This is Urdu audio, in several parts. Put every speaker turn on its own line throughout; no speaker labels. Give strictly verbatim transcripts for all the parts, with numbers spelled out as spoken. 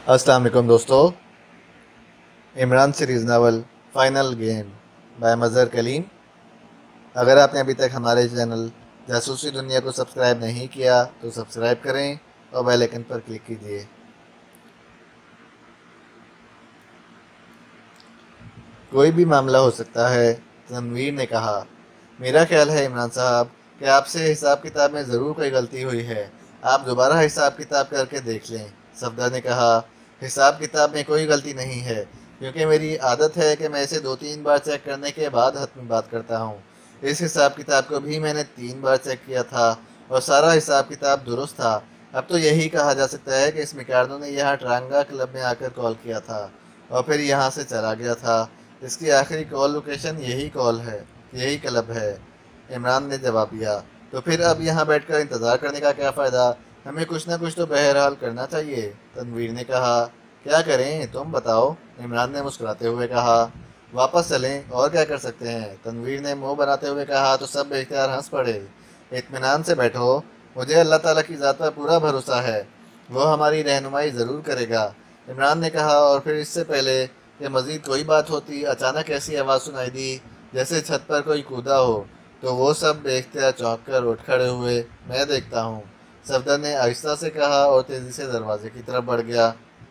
अस्सलाम वालेकुम दोस्तों। Imran series novel final game by Mazhar Kaleem. अगर आपने अभी तक हमारे चैनल जासूसी दुनिया को सब्सक्राइब नहीं किया तो सब्सक्राइब करें और बेल आइकन पर क्लिक कीजिए। कोई भी मामला हो सकता है, तनवीर ने कहा। मेरा ख्याल है इमरान साहब कि आपसे हिसाब किताब में ज़रूर कोई गलती हुई है। आप दोबारा हिसाब किताब करके देख लें। सफदर ने कहा, हिसाब किताब में कोई गलती नहीं है, क्योंकि मेरी आदत है कि मैं इसे दो तीन बार चेक करने के बाद हतमी बात करता हूँ। इस हिसाब किताब को भी मैंने तीन बार चेक किया था और सारा हिसाब किताब दुरुस्त था। अब तो यही कहा जा सकता है कि इस मिकार्डो ने यहाँ ट्रांगा क्लब में आकर कॉल किया था और फिर यहाँ से चला गया था। इसकी आखिरी कॉल लोकेशन यही कॉल है, यही क्लब है। इमरान ने जवाब दिया। तो फिर अब यहाँ बैठकर इंतज़ार करने का क्या फ़ायदा? हमें कुछ ना कुछ तो बहरहाल करना चाहिए। तनवीर ने कहा। क्या करें, तुम बताओ? इमरान ने मुस्कुराते हुए कहा। वापस चलें, और क्या कर सकते हैं? तनवीर ने मुंह बनाते हुए कहा तो सब बेख्तियार हंस पड़े। इत्मीनान से बैठो, मुझे अल्लाह ताला की ज़ात पर पूरा भरोसा है, वो हमारी रहनुमाई ज़रूर करेगा, इमरान ने कहा। और फिर इससे पहले कि मज़ीद कोई बात होती, अचानक ऐसी आवाज़ सुनाई दी जैसे छत पर कोई कूदा हो। तो वो सब बेख्तियार चौंक कर उठ खड़े हुए। मैं देखता हूँ, सफदर ने आहिस्ता से कहा और तेज़ी से दरवाजे की तरफ बढ़ गया,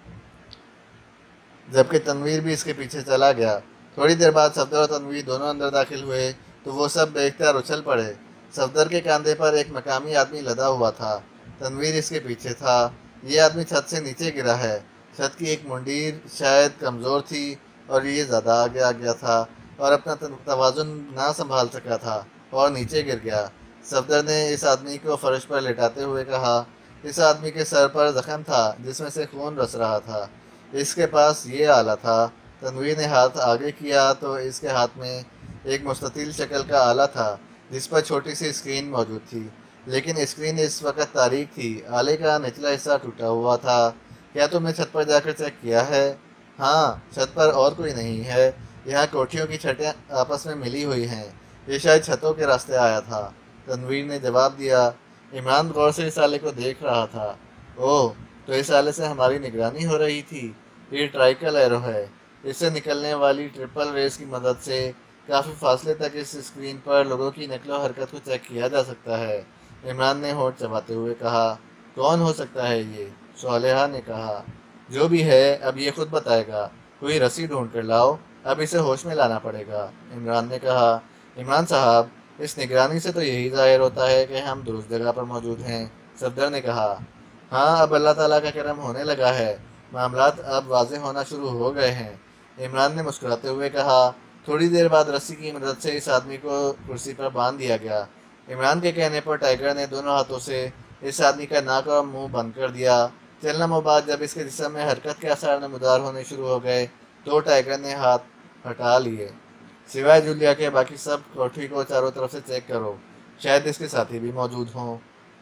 जबकि तनवीर भी इसके पीछे चला गया। थोड़ी देर बाद सफदर और तनवीर दोनों अंदर दाखिल हुए तो वो सब बेख्तियार उछल पड़े। सफदर के कंधे पर एक मकामी आदमी लदा हुआ था। तनवीर इसके पीछे था। ये आदमी छत से नीचे गिरा है। छत की एक मुंडीर शायद कमज़ोर थी और ये ज़्यादा आगे आ गया था और अपना तवाज़ुन ना संभाल सका था और नीचे गिर गया। सफदर ने इस आदमी को फर्श पर लेटाते हुए कहा। इस आदमी के सर पर जख्म था जिसमें से खून रस रहा था। इसके पास ये आला था। तनवीर ने हाथ आगे किया तो इसके हाथ में एक मुस्ततिल शक्ल का आला था जिस पर छोटी सी स्क्रीन मौजूद थी, लेकिन स्क्रीन इस वक्त तारीक थी। आले का निचला हिस्सा टूटा हुआ था। क्या तुमने छत पर जाकर चेक किया है? हाँ, छत पर और कोई नहीं है। यहाँ कोठियों की छतें आपस में मिली हुई हैं। ये शायद छतों के रास्ते आया था, तनवीर ने जवाब दिया। इमरान गौर से इस आले को देख रहा था। ओह, तो इस आले से हमारी निगरानी हो रही थी। ये ट्राइकल एरो है। इससे निकलने वाली ट्रिपल रेस की मदद से काफ़ी फासले तक इस स्क्रीन पर लोगों की नकलो हरकत को चेक किया जा सकता है, इमरान ने होंठ चबाते हुए कहा। कौन हो सकता है ये? सोलेहा ने कहा। जो भी है, अब ये खुद बताएगा। कोई रस्सी ढूंढ कर लाओ, अब इसे होश में लाना पड़ेगा, इमरान ने कहा। इमरान साहब, इस निगरानी से तो यही जाहिर होता है कि हम दुरुस्त जगह पर मौजूद हैं, सफदर ने कहा। हाँ, अब अल्लाह ताला का करम होने लगा है, मामलात अब वाज़ेह होना शुरू हो गए हैं, इमरान ने मुस्कुराते हुए कहा। थोड़ी देर बाद रस्सी की मदद से इस आदमी को कुर्सी पर बांध दिया गया। इमरान के कहने पर टाइगर ने दोनों हाथों से इस आदमी का नाक और मुंह बंद कर दिया। चंद लम्हों बाद जब इसके जिस्म में हरकत के आसार नमदार होने शुरू हो गए तो टाइगर ने हाथ हटा लिए। सिवाय जूलिया के बाकी सब कोठरी को चारों तरफ से चेक करो, शायद इसके साथी भी मौजूद हों,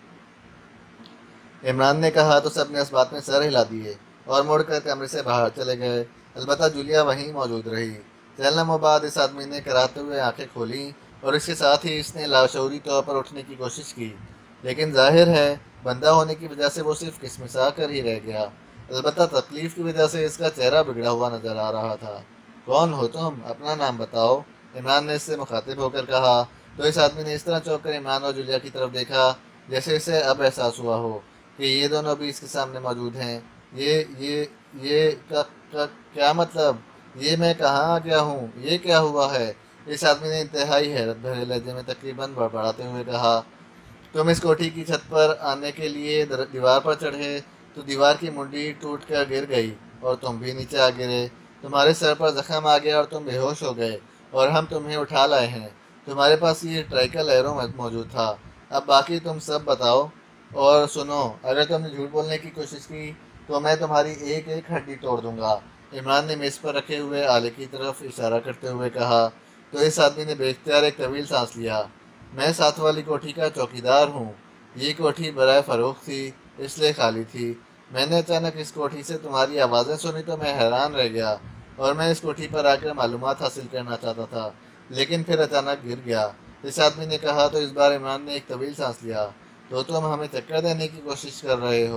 इमरान ने कहा। तो सब ने इस बात में सर हिला दिए और मुड़कर कमरे से बाहर चले गए। अलबत्ता जूलिया वहीं मौजूद रही। चंद लम्हों बाद इस आदमी ने कराहते हुए आंखें खोली और इसके साथ ही इसने लाशऊरी तौर पर उठने की कोशिश की, लेकिन जाहिर है बंदा होने की वजह से वो सिर्फ किसमिसा कर ही रह गया। अलबत्ता तकलीफ की वजह से इसका चेहरा बिगड़ा हुआ नजर आ रहा था। कौन हो तुम? अपना नाम बताओ, इमरान ने इससे मुखातिब होकर कहा। तो इस आदमी ने इस तरह चौंक कर इमरान और जूलिया की तरफ देखा जैसे इसे अब एहसास हुआ हो कि ये दोनों भी इसके सामने मौजूद हैं। ये ये ये का, का, क्या मतलब? ये मैं कहाँ आ गया हूँ? ये क्या हुआ है? इस आदमी ने इंतहाई हैरत भरे लहजे में तकरीबन बड़बड़ाते हुए कहा। तुम इस कोठी की छत पर आने के लिए दीवार पर चढ़े तो दीवार की मुंडी टूट कर गिर गई और तुम भी नीचे आ गिरे। तुम्हारे सर पर जख्म आ गया और तुम बेहोश हो गए और हम तुम्हें उठा लाए हैं। तुम्हारे पास ये ट्राइकल एरो मौजूद था। अब बाकी तुम सब बताओ और सुनो, अगर तुमने झूठ बोलने की कोशिश की तो मैं तुम्हारी एक एक हड्डी तोड़ दूंगा, इमरान ने मेज़ पर रखे हुए आले की तरफ इशारा करते हुए कहा। तो इस आदमी ने बेख्तियार एक तवील सांस लिया। मैं साथ वाली कोठी का चौकीदार हूँ। ये कोठी बराए फ़रोख्त थी, इसलिए खाली थी। मैंने अचानक इस कोठी से तुम्हारी आवाज़ें सुनी तो मैं हैरान रह गया और मैं इस कोठी पर आकर मालूमात हासिल करना चाहता था, लेकिन फिर अचानक गिर गया, इस आदमी ने कहा। तो इस बार इमरान ने एक तवील सांस लिया। तो तुम हमें चक्कर देने की कोशिश कर रहे हो?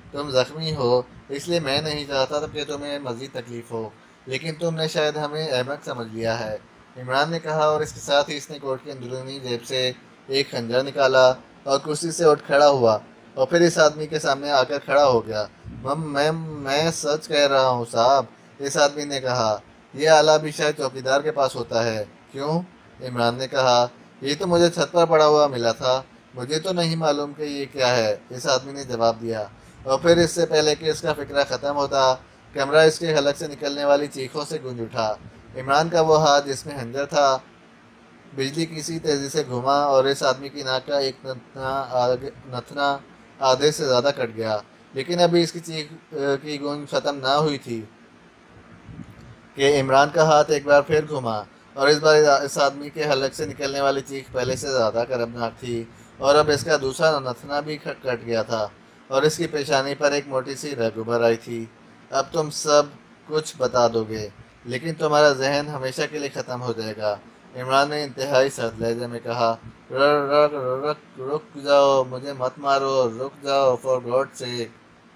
تم زخمی ہو، اس لیے میں نہیں چاہتا تھا کہ تمہیں مزید تکلیف ہو، لیکن تم نے شاید ہمیں احمق سمجھ لیا ہے، عمران نے کہا، اور اس کے ساتھ ہی اس نے کوٹ کی اندرونی جیب سے ایک خنجر نکالا اور کرسی سے اٹھ کھڑا ہوا اور پھر اس آدمی کے سامنے آ کر کھڑا ہو گیا۔ میں میں سچ کہہ رہا ہوں صاحب، اس آدمی نے کہا، یہ آلہ بھی شاید چوکیدار کے پاس ہوتا ہے۔ کیوں؟ عمران نے کہا، یہ تو مجھے چھت پر پڑا ہوا ملا تھا، مجھے تو نہیں معلوم کہ یہ کیا ہے، اس آدمی نے جواب دیا، اور پھر اس سے پہلے کہ اس کا فکرہ ختم ہوتا، کمرہ اس کے حلق سے نکلنے والی چیخوں سے گونج اٹھا۔ عمران کا وہ ہاتھ جس میں خنجر تھا بجلی کی سی تیزی سے گھما اور اس آدمی کی ناک کا ایک نتنا آدھے سے زیادہ کٹ گیا، لیکن ابھی اس کی چیخ کی گونج ختم نہ ہوئی تھی کہ عمران کا ہاتھ ایک بار پھر گھما، اور اس بار اس آدمی کے حلق سے نکلنے والی چیخ پہلے سے زیادہ کربناک تھی، اور اب اس کا دوسرا نتنا بھی کٹ گیا تھا اور اس کی پیشانی پر ایک موٹی سی رگ ابھر آئی تھی۔ اب تم سب کچھ بتا دو گے، لیکن تمہارا ذہن ہمیشہ کے لیے ختم ہو جائے گا، عمران نے انتہائی سخت لہجے میں کہا۔ رک رک رک جاؤ، مجھے مت مارو، رک جاؤ، فار گاڈ سیک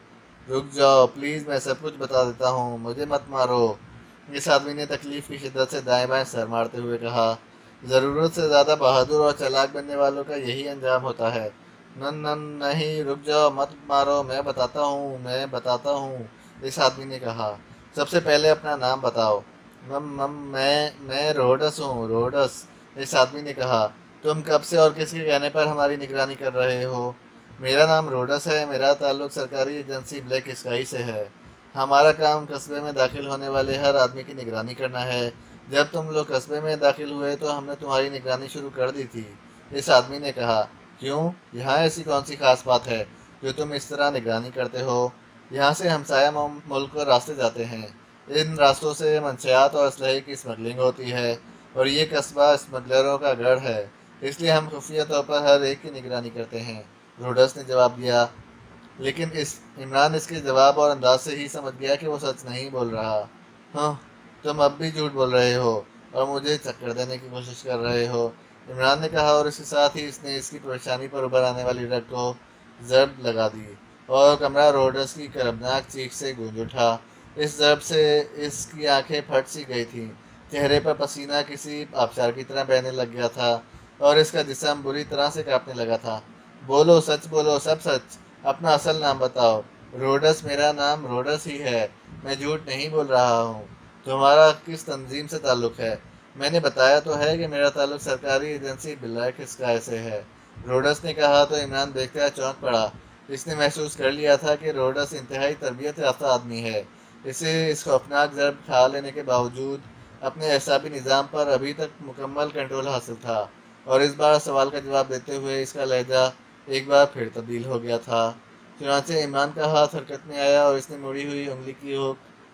رک جاؤ پلیز، میں سب کچھ بتا دیتا ہوں، مجھے مت مارو، اس آدمی نے تکلیف کی شدت سے دائیں بائیں سر مارتے ہوئے کہا۔ ضرورت سے زیادہ بہادر اور چالاک بننے والوں کا یہی انجام ہوتا ہے۔ نن نن نہیں، رک جاؤ، مت مارو، میں بتاتا ہوں، میں بتاتا ہوں، اس آدمی نے کہا۔ سب سے پہلے اپنا نام بتاؤ۔ مم مم میں میں روڈس ہوں، روڈس، اس آدمی نے کہا۔ تم کب سے اور کس کے کہنے پر ہماری نگرانی کر رہے ہو؟ میرا نام روڈس ہے، میرا تعلق سرکاری ایجنسی بلیک اسکائی سے ہے، ہمارا کام قصبے میں داخل ہونے والے ہر آدمی کی نگرانی کرنا ہے۔ جب تم لوگ قصبے میں داخل ہوئے تو ہم نے تمہاری نگرانی شروع کر دی تھی، اس آدمی نے کہا۔ کیوں؟ یہاں ایسی کون سی خاص بات ہے جو تم اس طرح نگرانی کرتے ہو؟ یہاں سے ہمسایہ ملک کو راستے جاتے ہیں، ان راستوں سے منشیات اور اسلحے کی اسمگلنگ ہوتی ہے، اور یہ قصبہ اسمگلروں کا گڑھ ہے، اس لیے ہم خفیہ طور پر ہر ایک کی نگرانی کرتے ہیں، روڈس نے جواب دیا۔ لیکن اس عمران اس کے جواب اور انداز سے ہی سمجھ گیا کہ وہ سچ نہیں بول رہا۔ ہاں، تم اب بھی جھوٹ بول رہے ہو اور مجھے چکر دینے کی کوشش کر رہے ہو، عمران نے کہا، اور اس کے ساتھ ہی اس نے اس کی پریشانی پر ابھر آنے والی رگ کو ضرب لگا دی، اور کمرہ روڈس کی کربناک چیخ سے گونج اٹھا۔ اس ضرب سے اس کی آنکھیں پھٹ سی گئی تھیں، چہرے پر پسینہ کسی آبشار کی طرح بہنے لگ گیا تھا، اور اس کا جسم بری طرح سے کانپنے لگا تھا۔ بولو، سچ بولو، سب سچ، اپنا اصل نام بتاؤ۔ روڈس، میرا نام روڈس ہی ہے، میں جھوٹ نہیں بول رہا ہوں۔ تمہارا کس تنظیم سے تعلق ہے؟ میں نے بتایا تو ہے کہ میرا تعلق سرکاری ایجنسی بلیک اسکائی سے ہے، روڈس نے کہا تو عمران دیکھتا چونک پڑا۔ اس نے محسوس کر لیا تھا کہ روڈس انتہائی تربیت یافتہ آدمی ہے، اسے اس خوفناک ضرب کھا لینے کے باوجود اپنے اعصابی نظام پر ابھی تک مکمل کنٹرول حاصل تھا، اور اس بار سوال کا جواب دیتے ہوئے اس کا لہجہ ایک بار پھر تبدیل ہو گیا تھا۔ چنانچہ عمران کا ہاتھ حرکت میں آیا اور اس نے مڑی ہوئی انگلی کی ہوک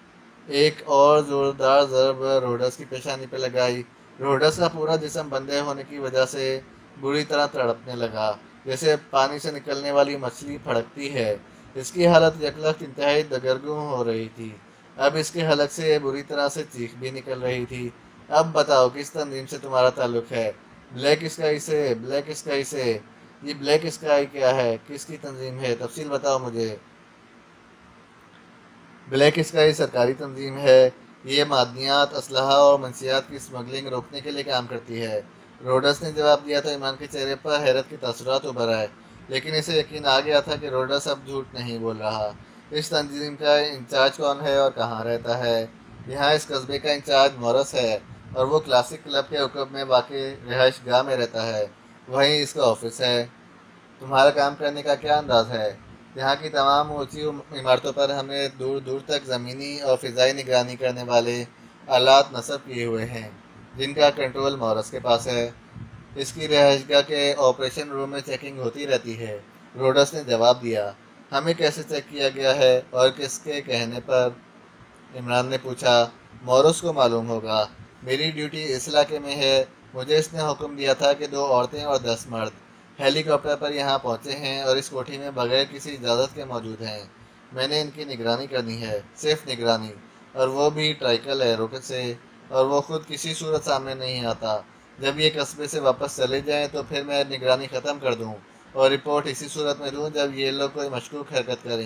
ایک اور زوردار ضرب روڈس کی پیشانی پہ لگائی۔ روڈس کا پورا جسم بندھے ہونے کی وجہ سے بری طرح تڑپنے لگا، جیسے پانی سے نکلنے والی مچھلی پھڑکتی ہے، اس کی حالت یکلخت انتہائی دگرگوں ہو رہی تھی، اب اس کے حلق سے بری طرح سے چیخ بھی نکل رہی تھی۔ اب بتاؤ، کس تنظیم سے تمہارا تعلق ہے؟ بلیک اسکائی سے، بلیک اسکائی سے، یہ بلیک اسکائی کیا ہے؟ کس کی تنظیم ہے؟ تفصیل بتاؤ مجھے۔ بلیک اسکائی سرکاری تنظیم ہے، یہ معدنیات، اسلحہ اور منشیات کی اسمگلنگ روکنے کے لیے کام کرتی ہے، روڈس نے جواب دیا تو عمران کے چہرے پر حیرت کے تاثرات ابھر آئے، لیکن اسے یقین آ گیا تھا کہ روڈس اب جھوٹ نہیں بول رہا۔ اس تنظیم کا انچارج کون ہے اور کہاں رہتا ہے؟ یہاں اس قصبے کا انچارج مورس ہے، اور وہ کلاسک کلب کے عقب میں واقع رہائش گاہ میں رہتا ہے، وہیں اس کا آفس ہے۔ تمہارا کام کرنے کا کیا انداز ہے؟ یہاں کی تمام اونچی عمارتوں پر ہم نے دور دور تک زمینی اور فضائی نگرانی کرنے والے آلات نصب کیے ہوئے ہیں، جن کا کنٹرول مورس کے پاس ہے۔ اس کی رہائش گاہ کے آپریشن روم میں چیکنگ ہوتی رہتی ہے، روڈس نے جواب دیا۔ ہمیں کیسے چیک کیا گیا ہے اور کس کے کہنے پر؟ عمران نے پوچھا۔ مورس کو معلوم ہوگا، میری ڈیوٹی اس علاقے میں ہے، مجھے اس نے حکم دیا تھا کہ دو عورتیں اور دس مرد ہیلی کاپٹر پر یہاں پہنچے ہیں اور اس کوٹھی میں بغیر کسی اجازت کے موجود ہیں، میں نے ان کی نگرانی کرنی ہے، صرف نگرانی، اور وہ بھی ٹرائیکل ایرو سے، اور وہ خود کسی صورت سامنے نہیں آتا۔ جب یہ قصبے سے واپس چلے جائیں تو پھر میں نگرانی ختم کر دوں اور رپورٹ اسی صورت میں دوں جب یہ لوگ کوئی مشکوک حرکت کریں،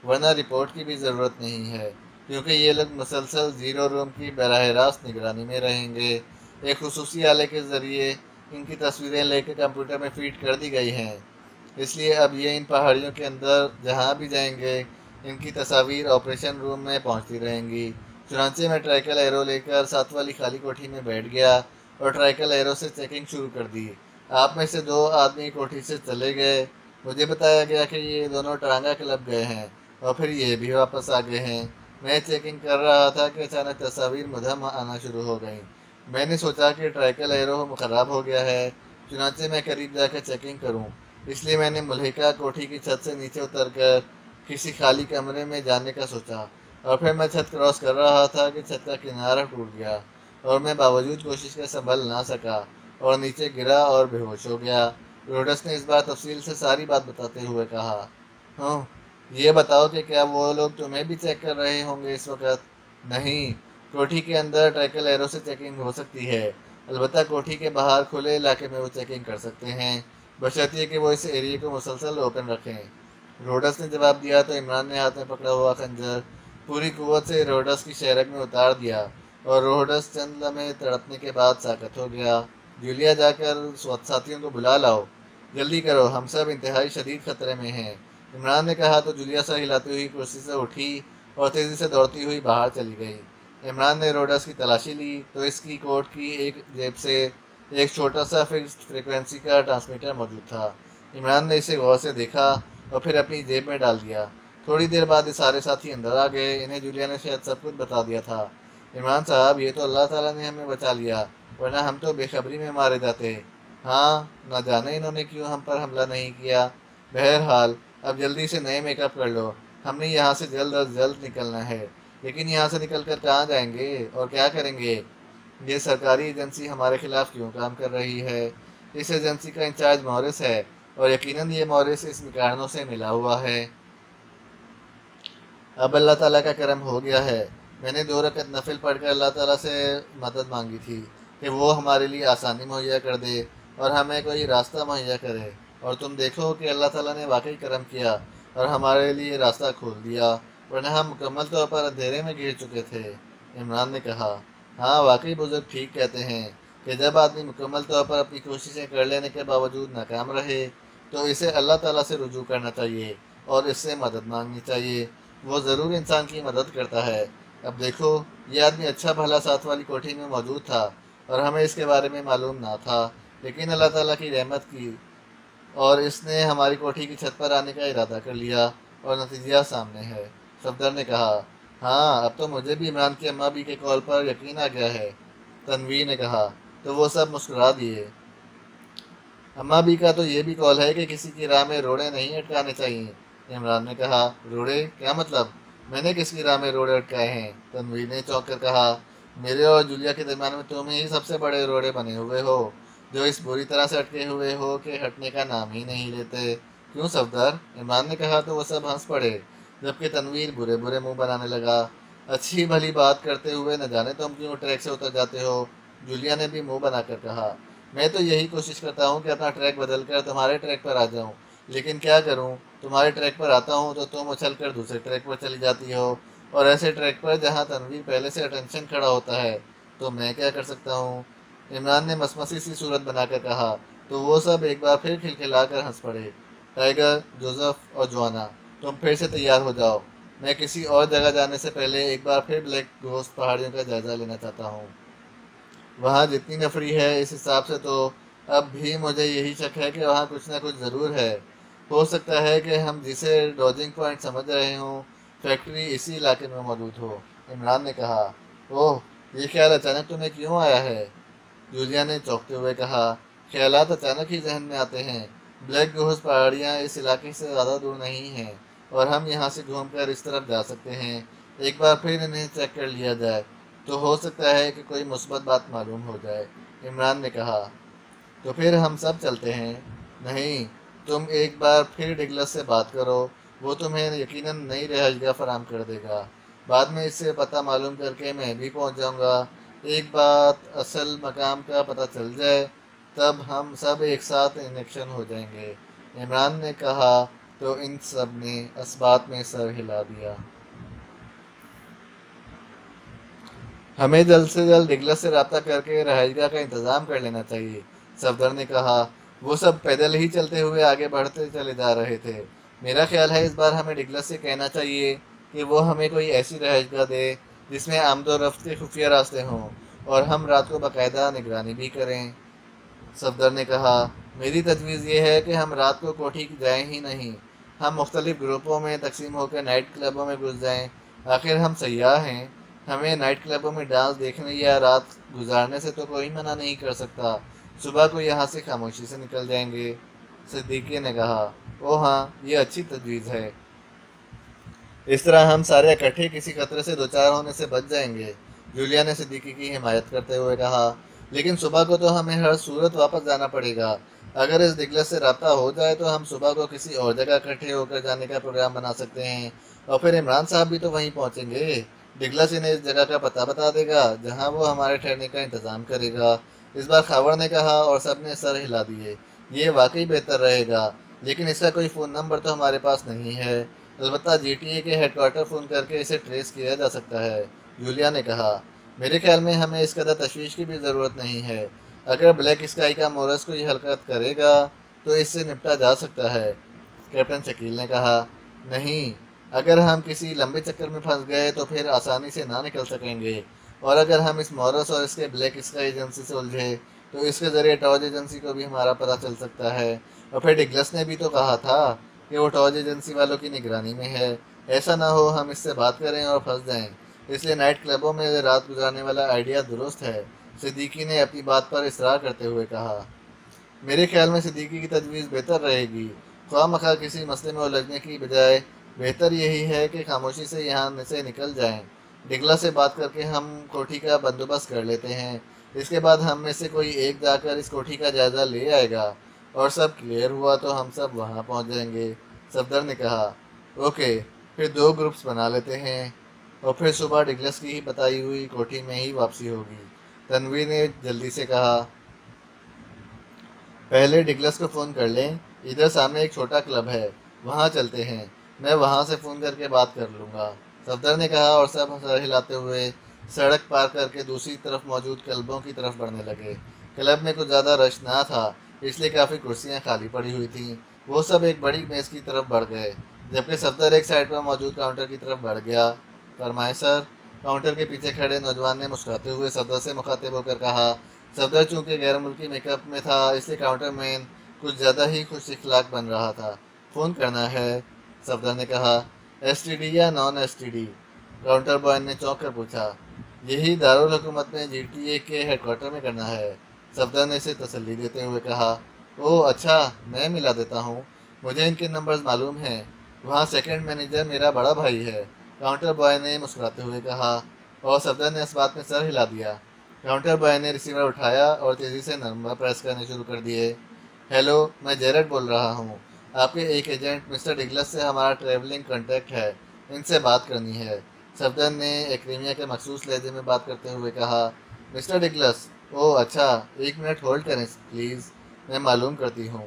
ورنہ رپورٹ کی بھی ضرورت نہیں ہے، کیونکہ یہ لوگ مسلسل زیرو روم کی براہ راست نگرانی میں رہیں گے۔ ایک خصوصی آلے کے ذریعے ان کی تصویریں لے کے کمپیوٹر میں فیڈ کر دی گئی ہیں، اس لیے اب یہ ان پہاڑیوں کے اندر جہاں بھی جائیں گے ان کی تصاویر آپریشن روم میں پہنچتی رہیں گی۔ چنانچہ میں ٹرائیکل ایرو لے کر ساتھ والی خالی کوٹھی میں بیٹھ گیا اور ٹرائیکل ایرو سے چیکنگ شروع کر دی۔ آپ میں سے دو آدمی کوٹھی سے چلے گئے۔ مجھے بتایا گیا کہ یہ دونوں ٹرانگا کلب گئے ہیں اور پھر یہ بھی واپس آ گئے ہیں۔ میں چیکنگ کر رہا تھا کہ اچانک تصاویر مدھم آنا شروع ہو گئیں۔ میں نے سوچا کہ ٹرائیکل ایرو خراب ہو گیا ہے، چنانچہ میں قریب جا کے چیکنگ کروں، اس لیے میں نے ملحقہ کوٹھی کی چھت سے نیچے اتر کر کسی خالی کمرے میں جانے کا سوچا، اور پھر میں چھت کراس کر رہا تھا کہ چھت کا کنارہ ٹوٹ گیا اور میں باوجود کوشش کے سنبھل نہ سکا اور نیچے گرا اور بے ہوش ہو گیا۔ روڈس نے اس بار تفصیل سے ساری بات بتاتے ہوئے کہا، ہاں یہ بتاؤ کہ کیا وہ لوگ تمہیں بھی چیک کر رہے ہوں گے اس وقت؟ نہیں، کوٹھی کے اندر ٹرائیکل ایرو سے چیکنگ ہو سکتی ہے، البتہ کوٹھی کے باہر کھلے علاقے میں وہ چیکنگ کر سکتے ہیں، بشرطیے کہ وہ اس ایریے کو مسلسل اوپن رکھیں۔ روڈس نے جواب دیا تو عمران نے ہاتھ میں پکڑا ہوا خنجر پوری قوت سے روڈس کی شہرگ میں اتار دیا اور روڈس چند لمحے تڑپنے کے بعد ساکت ہو گیا۔ جولیا جا کر ساتھیوں کو بلا لاؤ، جلدی کرو، ہم سب انتہائی شدید خطرے میں ہیں، عمران نے کہا تو جولیا سر ہلاتی ہوئی کرسی سے اٹھی اور تیزی سے دوڑتی ہوئی باہر چلی گئی۔ عمران نے روڈس کی تلاشی لی تو اس کی کوٹ کی ایک جیب سے ایک چھوٹا سا فکسڈ فریکوینسی کا ٹرانسمیٹر موجود تھا۔ عمران نے اسے غور سے دیکھا اور پھر اپنی جیب میں ڈال دیا۔ تھوڑی دیر بعد یہ سارے ساتھی اندر آ گئے، انہیں جولیا نے شاید سب کچھ بتا دیا تھا۔ عمران صاحب، یہ تو اللہ تعالیٰ نے ہمیں بچا لیا، ورنہ ہم تو بے خبری میں مارے جاتے۔ ہاں، نہ جانے انہوں نے کیوں ہم پر حملہ نہیں کیا۔ بہرحال اب جلدی سے نئے میک اپ کر لو، ہم نے یہاں سے جلد از جلد نکلنا ہے۔ لیکن یہاں سے نکل کر کہاں جائیں گے اور کیا کریں گے؟ یہ سرکاری ایجنسی ہمارے خلاف کیوں کام کر رہی ہے؟ اس ایجنسی کا انچارج مورس ہے اور یقیناً یہ مورس اس مکارنوں سے ملا ہوا ہے۔ اب اللہ تعالیٰ کا کرم ہو گیا ہے۔ میں نے دو رکعت نفل پڑھ کر اللہ تعالیٰ سے مدد مانگی تھی کہ وہ ہمارے لیے آسانی مہیا کر دے اور ہمیں کوئی راستہ مہیا کرے، اور تم دیکھو کہ اللہ تعالیٰ نے واقعی کرم کیا اور ہمارے لیے راستہ کھول دیا، ورنہ ہم مکمل طور پر اندھیرے میں گر چکے تھے۔ عمران نے کہا، ہاں واقعی بزرگ ٹھیک کہتے ہیں کہ جب آدمی مکمل طور پر اپنی کوششیں کر لینے کے باوجود ناکام رہے تو اسے اللہ تعالیٰ سے رجوع کرنا چاہیے اور اس سے مدد مانگنی چاہیے، وہ ضرور انسان کی مدد کرتا ہے۔ اب دیکھو، یہ آدمی اچھا بھلا ساتھ والی کوٹھی میں موجود تھا اور ہمیں اس کے بارے میں معلوم نہ تھا، لیکن اللہ تعالیٰ کی رحمت کی اور اس نے ہماری کوٹھی کی چھت پر آنے کا ارادہ کر لیا اور نتیجہ سامنے ہے۔ صفدر نے کہا، ہاں اب تو مجھے بھی عمران کی اماں بھی کے کال پر یقین آ گیا ہے۔ تنویر نے کہا تو وہ سب مسکرا دیے۔ اماں بھی کا تو یہ بھی کال ہے کہ کسی کی راہ میں روڑے نہیں اٹکانے چاہیے۔ عمران نے کہا، روڑے؟ کیا مطلب؟ میں نے کس کی راہ میں روڑے اٹکائے ہیں؟ تنویر نے چونک کر کہا، میرے اور جولیا کے درمیان میں تم ہی سب سے بڑے روڑے بنے ہوئے ہو، جو اس بری طرح سے اٹکے ہوئے ہو کہ ہٹنے کا نام ہی نہیں لیتے۔ کیوں صفدر؟ عمران نے کہا تو وہ سب ہنس پڑے، جبکہ تنویر برے برے منہ بنانے لگا۔ اچھی بھلی بات کرتے ہوئے نہ جانے تم کیوں ٹریک سے اتر جاتے ہو؟ جولیا نے بھی منہ بنا کر کہا، میں تو یہی کوشش کرتا ہوں کہ اپنا ٹریک بدل کر تمہارے ٹریک پر آ جاؤں، لیکن کیا کروں، تمہارے ٹریک پر آتا ہوں تو تم اچھل کر دوسرے ٹریک پر چلی جاتی ہو، اور ایسے ٹریک پر جہاں تنویر پہلے سے اٹینشن کھڑا ہوتا ہے تو میں کیا کر سکتا ہوں؟ عمران نے مسمسی سی صورت بنا کر کہا تو وہ سب ایک بار پھر کھلکھلا کر ہنس پڑے۔ ٹائیگر، جوزف اور جوانا، تم پھر سے تیار ہو جاؤ، میں کسی اور جگہ جانے سے پہلے ایک بار پھر بلیک گھوسٹ پہاڑیوں کا جائزہ لینا چاہتا ہوں۔ وہاں جتنی نفری ہے اس حساب سے تو اب بھی مجھے یہی شک ہے کہ وہاں کچھ نہ کچھ ضرور ہے۔ ہو سکتا ہے کہ ہم جسے ڈوجنگ پوائنٹ سمجھ رہے ہوں فیکٹری اسی علاقے میں موجود ہو۔ عمران نے کہا، اوہ یہ خیال اچانک تمہیں کیوں آیا ہے؟ جولیا نے چونکتے ہوئے کہا، خیالات اچانک ہی ذہن میں آتے ہیں۔ بلیک گھوسٹ پہاڑیاں اس علاقے سے زیادہ دور نہیں ہیں اور ہم یہاں سے گھوم کر اس طرف جا سکتے ہیں۔ ایک بار پھر انہیں چیک کر لیا جائے تو ہو سکتا ہے کہ کوئی مثبت بات معلوم ہو جائے۔ عمران نے کہا، تو پھر ہم سب چلتے ہیں؟ نہیں، تم ایک بار پھر ڈگلس سے بات کرو، وہ تمہیں یقیناً نئی رہائش گاہ فراہم کر دے گا۔ بعد میں اس سے پتہ معلوم کر کے میں بھی پہنچ جاؤں گا۔ ایک بات اصل مقام کا پتہ چل جائے تب ہم سب ایک ساتھ انیکشن ہو جائیں گے۔ عمران نے کہا، تو ان سب نے اس بات میں سر ہلا دیا۔ ہمیں جلد سے جلد ڈگلس سے رابطہ کر کے رہائش گاہ کا انتظام کر لینا چاہیے، صفدر نے کہا۔ وہ سب پیدل ہی چلتے ہوئے آگے بڑھتے چلے جا رہے تھے۔ میرا خیال ہے اس بار ہمیں ڈگلس سے کہنا چاہیے کہ وہ ہمیں کوئی ایسی رہائش گاہ دے جس میں آمد و رفت کے خفیہ راستے ہوں اور ہم رات کو باقاعدہ نگرانی بھی کریں، صفدر نے کہا۔ میری تجویز یہ ہے کہ ہم رات کو کوٹھی جائیں ہی نہیں، ہم مختلف گروپوں میں تقسیم ہو کر نائٹ کلبوں میں گھس جائیں۔ آخر ہم سیاح ہیں، ہمیں نائٹ کلبوں میں ڈانس دیکھنے یا رات گزارنے سے تو کوئی منع نہیں کر سکتا۔ صبح کو یہاں سے خاموشی سے نکل جائیں گے، صدیقی نے کہا۔ او ہاں، یہ اچھی تجویز ہے، اس طرح ہم سارے اکٹھے کسی خطرے سے دوچار ہونے سے بچ جائیں گے، جولیا نے صدیقی کی حمایت کرتے ہوئے کہا۔ لیکن صبح کو تو ہمیں ہر صورت واپس جانا پڑے گا۔ اگر اس ڈگلس سے رابطہ ہو جائے تو ہم صبح کو کسی اور جگہ اکٹھے ہو کر جانے کا پروگرام بنا سکتے ہیں، اور پھر عمران صاحب بھی تو وہیں پہنچیں گے۔ ڈگلس انہیں اس جگہ کا پتہ بتا دے گا جہاں وہ ہمارے ٹھہرنے کا انتظام کرے گا، اس بار خاور نے کہا، اور سب نے سر ہلا دیے۔ یہ واقعی بہتر رہے گا، لیکن اس کا کوئی فون نمبر تو ہمارے پاس نہیں ہے۔ البتہ جی ٹی اے کے ہیڈ کوارٹر فون کر کے اسے ٹریس کیا جا سکتا ہے، جولیا نے کہا۔ میرے خیال میں ہمیں اس قدر تشویش کی بھی ضرورت نہیں ہے۔ اگر بلیک اسکائی کا مورس کو یہ حرکت کرے گا تو اس سے نپٹا جا سکتا ہے، کیپٹن شکیل نے کہا۔ نہیں، اگر ہم کسی لمبے چکر میں پھنس گئے تو پھر آسانی سے نہ نکل سکیں گے، اور اگر ہم اس مورس اور اس کے بلیک اسکائی ایجنسی سے الجھے تو اس کے ذریعے ٹارچ ایجنسی کو بھی ہمارا پتہ چل سکتا ہے، اور پھر ڈگلس نے بھی تو کہا تھا کہ وہ ٹارچ ایجنسی والوں کی نگرانی میں ہے۔ ایسا نہ ہو ہم اس سے بات کریں اور پھنس جائیں، اس لیے نائٹ کلبوں میں رات گزارنے والا آئیڈیا درست ہے، صدیقی نے اپنی بات پر اصرار کرتے ہوئے کہا۔ میرے خیال میں صدیقی کی تجویز بہتر رہے گی، خواہ مخواہ کسی مسئلے میں الجھنے کی بجائے بہتر یہی ہے کہ خاموشی سے یہاں سے نکل جائیں۔ ڈگلا سے بات کر کے ہم کوٹھی کا بندوبست کر لیتے ہیں، اس کے بعد ہم میں سے کوئی ایک جا کر اس کوٹھی کا جائزہ لے آئے گا، اور سب کلیئر ہوا تو ہم سب وہاں پہنچ جائیں گے، صفدر نے کہا۔ اوکے، پھر دو گروپس بنا لیتے ہیں، اور پھر صبح ڈگلس کی بتائی ہوئی کوٹھی میں ہی واپسی ہوگی، تنویر نے جلدی سے کہا۔ پہلے ڈگلس کو فون کر لیں، ادھر سامنے ایک چھوٹا کلب ہے، وہاں چلتے ہیں، میں وہاں سے فون کر کے بات کر لوں گا، صفدر نے کہا، اور سب سر ہلاتے ہوئے سڑک پار کر کے دوسری طرف موجود کلبوں کی طرف بڑھنے لگے۔ کلب میں کچھ زیادہ رش نہ تھا، اس لیے کافی کرسیاں خالی پڑی ہوئی تھیں۔ وہ سب ایک بڑی میز کی طرف بڑھ گئے، جبکہ صفدر ایک سائڈ پر موجود کاؤنٹر کی طرف بڑھ گیا۔ فرمائیں سر، کاؤنٹر کے پیچھے کھڑے نوجوان نے مسکراتے ہوئے صفدر سے مخاطب ہو کر کہا۔ صفدر چونکہ غیر ملکی میک اپ میں تھا، اس لیے کاؤنٹر مین کچھ زیادہ ہی خوش اخلاق بن رہا تھا۔ فون کرنا ہے، صفدر نے کہا۔ ایس ٹی ڈی یا non S T D? Counter boy نے چونک کر پوچھا۔ یہی دارالحکومت میں جی ٹی اے کے ہیڈ کوارٹر میں کرنا ہے، صفدر نے اسے تسلی دیتے ہوئے کہا۔ او اچھا، میں ملا دیتا ہوں، مجھے ان کے نمبرز معلوم ہیں، وہاں سیکنڈ مینیجر میرا بڑا بھائی ہے، کاؤنٹر بوائے نے مسکراتے ہوئے کہا، اور صفدر نے اس بات میں سر ہلا دیا۔ کاؤنٹر بوائے نے ریسیور اٹھایا اور تیزی سے نمبر پریس کرنے شروع کر دیے۔ ہیلو، میں جیرٹ بول رہا ہوں، آپ کے ایک ایجنٹ مسٹر ڈگلس سے ہمارا ٹریولنگ کانٹیکٹ ہے، ان سے بات کرنی ہے، صفدر نے ایکریمیا کے مخصوص لہجے میں بات کرتے ہوئے کہا۔ مسٹر ڈگلس، او اچھا، ایک منٹ ہولڈ کریں پلیز، میں معلوم کرتی ہوں۔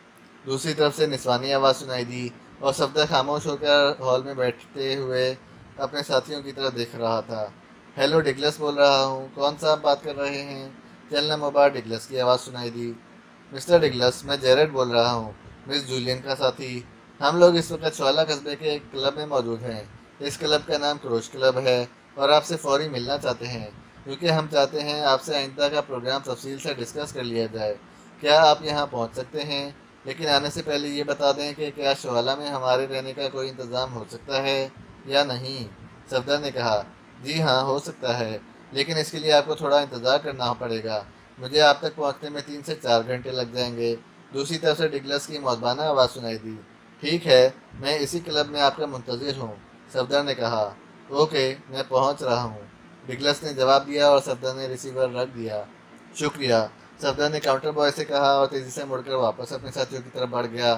دوسری طرف سے نسوانی آواز سنائی دی، اور صفدر خاموش ہو کر ہال میں بیٹھتے ہوئے اپنے ساتھیوں کی طرف دیکھ رہا تھا۔ ہیلو، ڈگلس بول رہا ہوں، کون سا آپ بات کر رہے ہیں؟ چلنا مبارک، ڈگلس کی آواز سنائی دی۔ مسٹر ڈگلس، میں جیرٹ بول رہا ہوں، مس جولین کا ساتھی، ہم لوگ اس وقت شعلہ قصبے کے ایک کلب میں موجود ہیں، اس کلب کا نام کروش کلب ہے، اور آپ سے فوری ملنا چاہتے ہیں، کیونکہ ہم چاہتے ہیں آپ سے آئندہ کا پروگرام تفصیل سے ڈسکس کر لیا جائے۔ کیا آپ یہاں پہنچ سکتے ہیں؟ لیکن آنے سے پہلے یہ بتا دیں کہ کیا شعلہ میں ہمارے رہنے کا کوئی انتظام ہو سکتا ہے یا نہیں، صفدر نے کہا۔ جی ہاں، ہو سکتا ہے، لیکن اس کے لیے آپ کو تھوڑا انتظار کرنا پڑے گا، مجھے آپ تک پہنچنے میں تین سے چار گھنٹے لگ جائیں گے۔ دوسری طرف سے ڈگلس کی مؤدبانہ آواز سنائی دی۔ ٹھیک ہے، میں اسی کلب میں آپ کا منتظر ہوں، صفدر نے کہا۔ اوکے، میں پہنچ رہا ہوں، ڈگلس نے جواب دیا، اور صفدر نے ریسیور رکھ دیا۔ شکریہ، صفدر نے کاؤنٹر بوائے سے کہا، اور تیزی سے مڑ کر واپس اپنے ساتھیوں کی طرف بڑھ گیا۔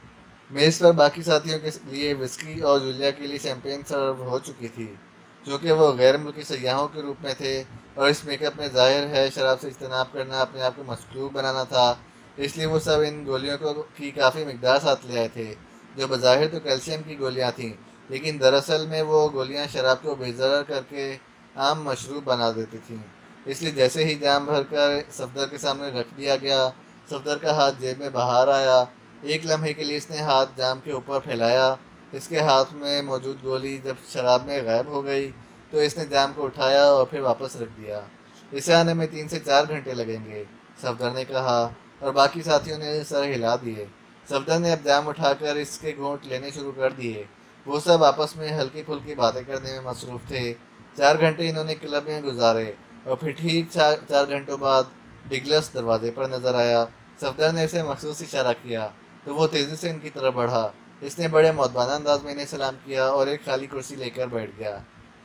میز پر باقی ساتھیوں کے لیے وسکی اور جولیا کے لیے شیمپین سرو ہو چکی تھی، چونکہ وہ غیر ملکی سیاحوں کے روپ میں تھے، اور اس میک اپ میں ظاہر ہے شراب سے اجتناب کرنا اپنے آپ کو مصلوب بنانا تھا، اس لیے وہ سب ان گولیوں کو کی کافی مقدار ساتھ لے آئے تھے۔ جو بظاہر تو کیلشیم کی گولیاں تھیں، لیکن دراصل میں وہ گولیاں شراب کو بے ضرر کر کے عام مشروب بنا دیتی تھیں۔ اس لیے جیسے ہی جام بھر کر صفدر کے سامنے رکھ دیا گیا، صفدر کا ہاتھ جیب میں باہر آیا۔ ایک لمحے کے لیے اس نے ہاتھ جام کے اوپر پھیلایا۔ اس کے ہاتھ میں موجود گولی جب شراب میں غائب ہو گئی تو اس نے جام کو اٹھایا اور پھر واپس رکھ دیا۔ اسے آنے میں تین سے چار گھنٹے لگیں گے، صفدر نے کہا، اور باقی ساتھیوں نے سر ہلا دیے۔ صفدر نے اب جام اٹھا کر اس کے گھونٹ لینے شروع کر دیے۔ وہ سب آپس میں ہلکی پھلکی باتیں کرنے میں مصروف تھے۔ چار گھنٹے انہوں نے کلب میں گزارے اور پھر ٹھیک چار چار گھنٹوں بعد ڈگلس دروازے پر نظر آیا۔ صفدر نے اسے مخصوص اشارہ کیا تو وہ تیزی سے ان کی طرف بڑھا۔ اس نے بڑے مؤدبانہ انداز میں انہیں سلام کیا اور ایک خالی کرسی لے کر بیٹھ گیا۔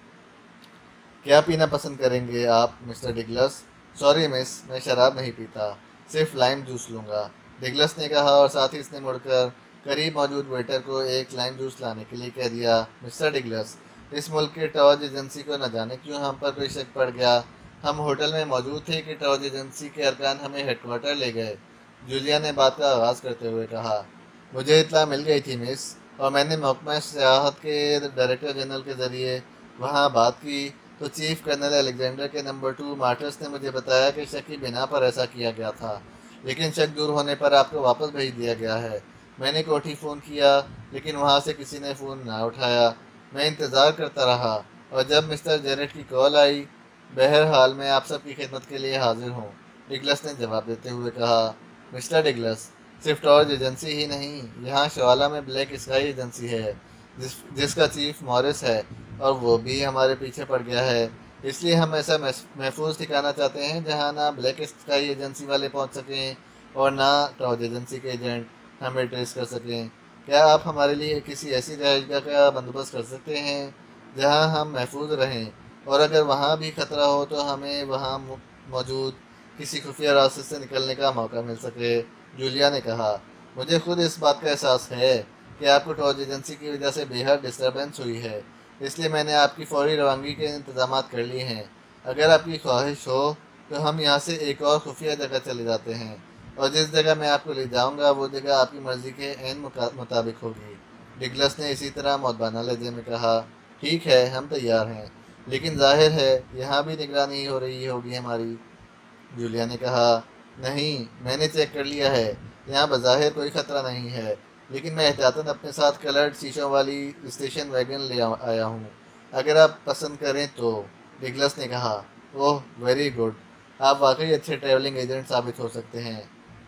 کیا پینا پسند کریں گے آپ مسٹر ڈگلس؟ سوری مس، میں شراب نہیں پیتا، صرف لائم جوس لوں گا، ڈگلس نے کہا، اور ساتھ ہی اس نے مڑ کر قریب موجود ویٹر کو ایک لائم جوس لانے کے لیے کہہ دیا۔ مسٹر ڈگلس، اس ملک کے ٹاورز ایجنسی کو نہ جانے کیوں ہم پر کوئی شک پڑ گیا۔ ہم ہوٹل میں موجود تھے کہ ٹاورز ایجنسی کے ارکان ہمیں ہیڈ کوارٹر لے گئے، جولیا نے بات کا آغاز کرتے ہوئے کہا۔ مجھے اطلاع مل گئی تھی مس، اور میں نے محکمہ سیاحت کے ڈائریکٹر جنرل کے ذریعے وہاں بات کی تو چیف کرنل الیگزینڈر کے نمبر ٹو مارٹرس نے مجھے بتایا کہ شک کی بنا پر ایسا کیا گیا تھا، لیکن شک دور ہونے پر آپ کو واپس بھیج دیا گیا ہے۔ میں نے کوٹھی فون کیا لیکن وہاں سے کسی نے فون نہ اٹھایا۔ میں انتظار کرتا رہا اور جب مسٹر جیرٹ کی کال آئی، بہرحال میں آپ سب کی خدمت کے لیے حاضر ہوں، ڈگلس نے جواب دیتے ہوئے کہا۔ مسٹر ڈگلس، صرف ٹاورز ایجنسی ہی نہیں، یہاں شوالا میں بلیک اسکائی ایجنسی ہے جس جس کا چیف مورس ہے، اور وہ بھی ہمارے پیچھے پڑ گیا ہے۔ اس لیے ہم ایسا محفوظ ٹھکانا چاہتے ہیں جہاں نہ بلیک اسکائی ایجنسی والے پہنچ سکیں اور نہ ٹاورز ایجنسی کے ایجنٹ ہمیں ٹریس کر سکیں۔ کیا آپ ہمارے لیے کسی ایسی رہائش گاہ کا بندوبست کر سکتے ہیں جہاں ہم محفوظ رہیں، اور اگر وہاں بھی خطرہ ہو تو ہمیں وہاں موجود کسی خفیہ راستے سے نکلنے کا موقع مل سکے؟ جولیا نے کہا۔ مجھے خود اس بات کا احساس ہے کہ آپ کو ٹاورز ایجنسی کی وجہ سے بے حد ڈسٹربنس ہوئی ہے، اس لیے میں نے آپ کی فوری روانگی کے انتظامات کر لیے ہیں۔ اگر آپ کی خواہش ہو تو ہم یہاں سے ایک اور خفیہ جگہ چلے جاتے ہیں، اور جس جگہ میں آپ کو لے جاؤں گا وہ جگہ آپ کی مرضی کے عین مطابق ہوگی۔ ڈگلس نے اسی طرح مؤدبانہ لہجے میں کہا۔ ٹھیک ہے، ہم تیار ہیں، لیکن ظاہر ہے یہاں بھی نگرانی ہو رہی ہوگی ہماری، جولیا نے کہا۔ نہیں، میں نے چیک کر لیا ہے، یہاں بظاہر کوئی خطرہ نہیں ہے، لیکن میں احتیاطاً اپنے ساتھ کلرڈ شیشوں والی اسٹیشن ویگن لے آیا ہوں، اگر آپ پسند کریں تو، ڈگلس نے کہا۔ اوہ، ویری گڈ، آپ واقعی اچھے ٹریولنگ ایجنٹ ثابت ہو سکتے ہیں،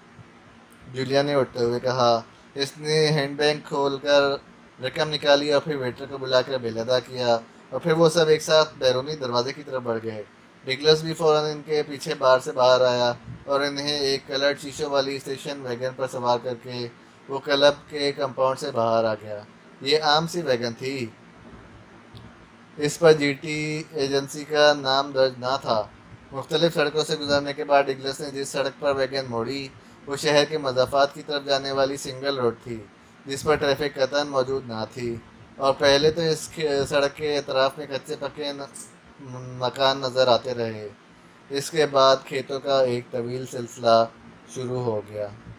جولیا نے اٹھتے ہوئے کہا۔ اس نے ہینڈ بیگ کھول کر رقم نکالی اور پھر ویٹر کو بلا کر بل ادا کیا، اور پھر وہ سب ایک ساتھ بیرونی دروازے کی طرف بڑھ گئے۔ ڈگلس بھی فوراً ان کے پیچھے بار سے باہر آیا اور انہیں ایک کلرڈ شیشوں والی اسٹیشن ویگن پر سوار کر کے وہ کلب کے کمپاؤنڈ سے باہر آ گیا۔ یہ عام سی ویگن تھی، اس پر جی ٹی ایجنسی کا نام درج نہ تھا۔ مختلف سڑکوں سے گزرنے کے بعد ڈگلس نے جس سڑک پر ویگن موڑی وہ شہر کے مضافات کی طرف جانے والی سنگل روڈ تھی، جس پر ٹریفک قطعاً موجود نہ تھی، اور پہلے تو اس سڑک کے اطراف میں کچے پکے مکان نظر آتے رہے، اس کے بعد کھیتوں کا ایک طویل سلسلہ شروع ہو گیا۔